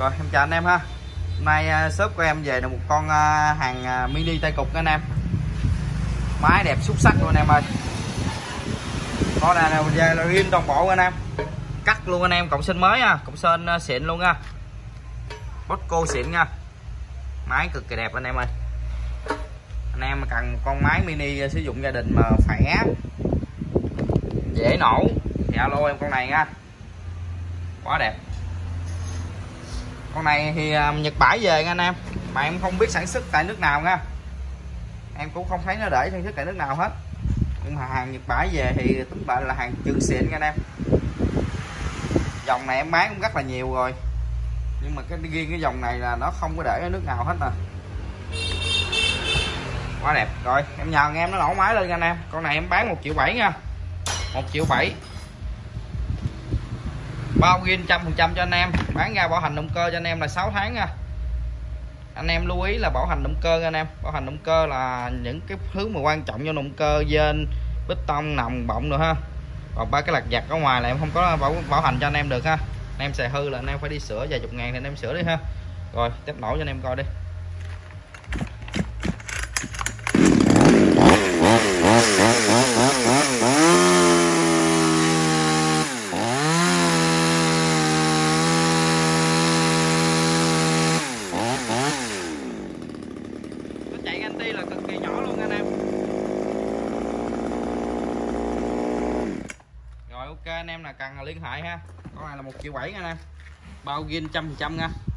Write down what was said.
Rồi em chào anh em ha. Hôm nay shop của em về được một con hàng mini tay cục anh em. Máy đẹp xuất sắc luôn anh em ơi. Con này là về là rim toàn bộ anh em. Cắt luôn anh em, cộng sên mới nha, cộng sên xịn luôn nha. Bosco xịn nha. Máy cực kỳ đẹp anh em ơi. Anh em mà cần con máy mini sử dụng gia đình mà khỏe, dễ nổ thì alo em con này nha. Quá đẹp. Con này thì Nhật Bãi về nha anh em, mà em không biết sản xuất tại nước nào nha, em cũng không thấy nó để sản xuất tại nước nào hết, nhưng mà hàng Nhật Bãi về thì tính lại là hàng chân xịn nha anh em. Dòng này em bán cũng rất là nhiều rồi, nhưng mà cái riêng cái dòng này là nó không có để ở nước nào hết nè. Quá đẹp. Rồi em nhờ anh em nó nổ máy lên nha anh em. Con này em bán 1,7 triệu nha, 1,7 triệu, bao zin 100% cho anh em. Bán ra bảo hành động cơ cho anh em là 6 tháng nha. Anh em lưu ý là bảo hành động cơ nha anh em. Bảo hành động cơ là những cái thứ mà quan trọng cho động cơ, dên, bê tông, nòng, bọng nữa ha. Còn ba cái lặt vặt ở ngoài là em không có bảo hành cho anh em được ha. Anh em xài hư là anh em phải đi sửa vài chục ngàn thì anh em sửa đi ha. Rồi test nổ cho anh em coi đi. Chạy ganti là cực kỳ nhỏ luôn anh em. Rồi ok anh em là cần liên hệ ha. Con này là 1,7 triệu anh em, bao zin 100% nha.